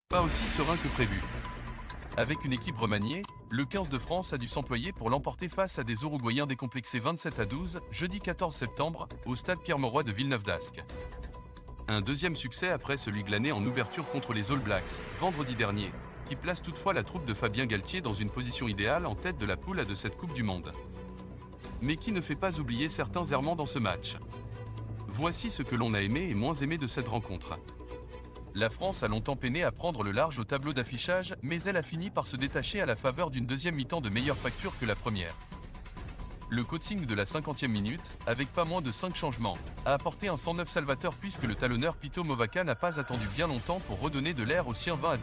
Pas aussi serein que prévu. Avec une équipe remaniée, le 15 de France a dû s'employer pour l'emporter face à des Uruguayens décomplexés 27-12, jeudi 14 septembre, au stade Pierre-Mauroy de Villeneuve-d'Ascq. Un deuxième succès après celui glané en ouverture contre les All Blacks, vendredi dernier, qui place toutefois la troupe de Fabien Galtier dans une position idéale en tête de la poule A de cette Coupe du Monde. Mais qui ne fait pas oublier certains errements dans ce match. Voici ce que l'on a aimé et moins aimé de cette rencontre. La France a longtemps peiné à prendre le large au tableau d'affichage, mais elle a fini par se détacher à la faveur d'une deuxième mi-temps de meilleure facture que la première. Le coaching de la 50e minute, avec pas moins de 5 changements, a apporté un 109 salvateur puisque le talonneur Pito Movaca n'a pas attendu bien longtemps pour redonner de l'air aux siens 20-12.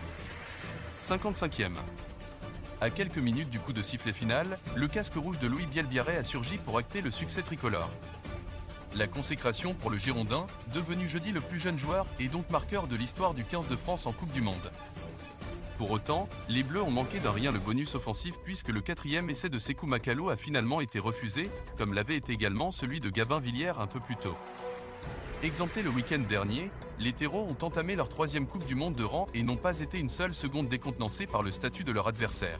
55e. À quelques minutes du coup de sifflet final, le casque rouge de Louis Bielbiarré a surgi pour acter le succès tricolore. La consécration pour le Girondin, devenu jeudi le plus jeune joueur, est donc marqueur de l'histoire du 15 de France en Coupe du Monde. Pour autant, les Bleus ont manqué d'un rien le bonus offensif puisque le 4e essai de Sékou Makalo a finalement été refusé, comme l'avait été également celui de Gabin Villière un peu plus tôt. Exemptés le week-end dernier, les terreaux ont entamé leur 3e Coupe du Monde de rang et n'ont pas été une seule seconde décontenancés par le statut de leur adversaire.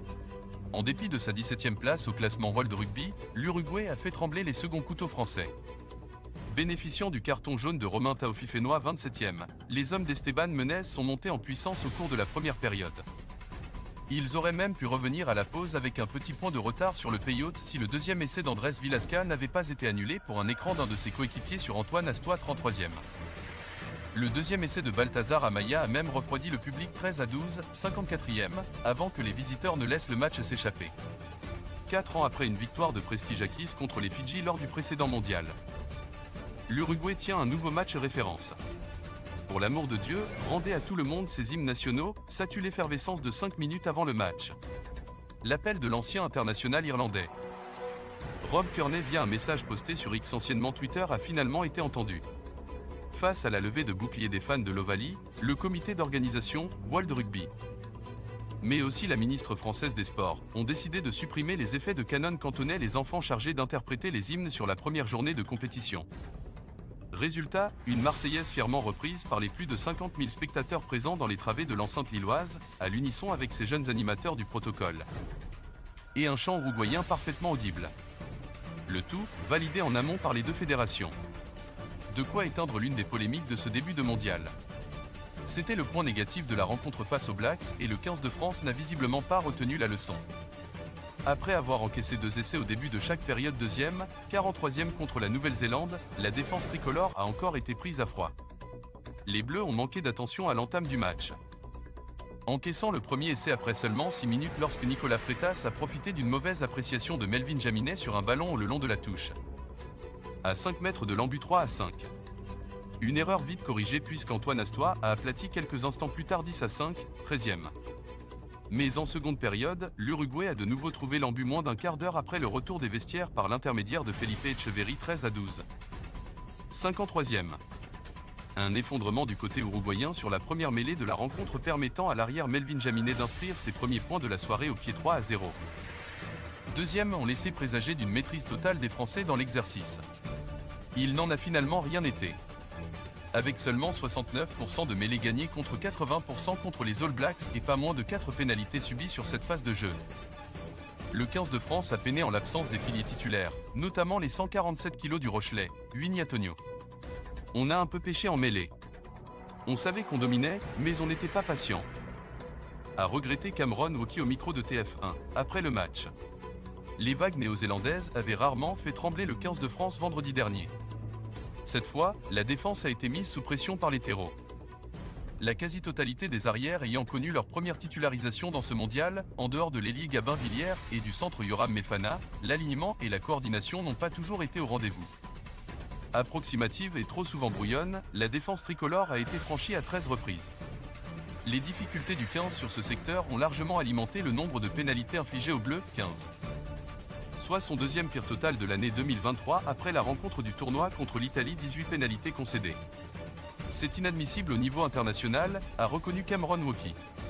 En dépit de sa 17e place au classement World Rugby, l'Uruguay a fait trembler les seconds couteaux français. Bénéficiant du carton jaune de Romain Taofifénois 27e, les hommes d'Esteban Menez sont montés en puissance au cours de la première période. Ils auraient même pu revenir à la pause avec un petit point de retard sur le payout si le deuxième essai d'Andrés Villasca n'avait pas été annulé pour un écran d'un de ses coéquipiers sur Antoine Astois 33e. Le deuxième essai de Balthazar Amaya a même refroidi le public 13-12, 54e, avant que les visiteurs ne laissent le match s'échapper. 4 ans après une victoire de prestige acquise contre les Fidji lors du précédent mondial. L'Uruguay tient un nouveau match référence. Pour l'amour de Dieu, rendez à tout le monde ses hymnes nationaux, satue l'effervescence de 5 minutes avant le match. L'appel de l'ancien international irlandais. Rob Kearney via un message posté sur X anciennement Twitter a finalement été entendu. Face à la levée de boucliers des fans de l'Ovalie, le comité d'organisation, World Rugby, mais aussi la ministre française des Sports, ont décidé de supprimer les effets de canon cantonais les enfants chargés d'interpréter les hymnes sur la première journée de compétition. Résultat, une Marseillaise fièrement reprise par les plus de 50 000 spectateurs présents dans les travées de l'enceinte lilloise, à l'unisson avec ces jeunes animateurs du protocole. Et un chant uruguayen parfaitement audible. Le tout, validé en amont par les deux fédérations. De quoi éteindre l'une des polémiques de ce début de mondial. C'était le point négatif de la rencontre face aux Blacks et le 15 de France n'a visiblement pas retenu la leçon. Après avoir encaissé 2 essais au début de chaque période deuxième, 43e contre la Nouvelle-Zélande, la défense tricolore a encore été prise à froid. Les Bleus ont manqué d'attention à l'entame du match. Encaissant le premier essai après seulement 6 minutes lorsque Nicolas Freitas a profité d'une mauvaise appréciation de Melvin Jaminet sur un ballon le long de la touche. À 5 mètres de l'embut 3-5. Une erreur vite corrigée puisqu'Antoine Astois a aplati quelques instants plus tard 10-5, 13e. Mais en seconde période, l'Uruguay a de nouveau trouvé l'embut moins d'un quart d'heure après le retour des vestiaires par l'intermédiaire de Felipe Echeverri 13-12. 53e. Un effondrement du côté uruguayen sur la première mêlée de la rencontre permettant à l'arrière Melvin Jaminet d'inscrire ses premiers points de la soirée au pied 3-0. Deuxième ont laissé présager d'une maîtrise totale des Français dans l'exercice. Il n'en a finalement rien été. Avec seulement 69% de mêlées gagnées contre 80% contre les All Blacks et pas moins de 4 pénalités subies sur cette phase de jeu. Le 15 de France a peiné en l'absence des piliers titulaires, notamment les 147 kg du Rochelet, Winnie Antonio. On a un peu pêché en mêlée. On savait qu'on dominait, mais on n'était pas patient. A regretté Cameron Wauquiez au micro de TF1, après le match. Les vagues néo-zélandaises avaient rarement fait trembler le 15 de France vendredi dernier. Cette fois, la défense a été mise sous pression par les terreaux. La quasi-totalité des arrières ayant connu leur première titularisation dans ce mondial, en dehors de l'ailier Gabin Villière et du centre Yoram Mefana, l'alignement et la coordination n'ont pas toujours été au rendez-vous. Approximative et trop souvent brouillonne, la défense tricolore a été franchie à 13 reprises. Les difficultés du 15 sur ce secteur ont largement alimenté le nombre de pénalités infligées aux Bleus, 15. Soit son deuxième pire total de l'année 2023 après la rencontre du tournoi contre l'Italie, 18 pénalités concédées. C'est inadmissible au niveau international, a reconnu Cameron Wauquiez.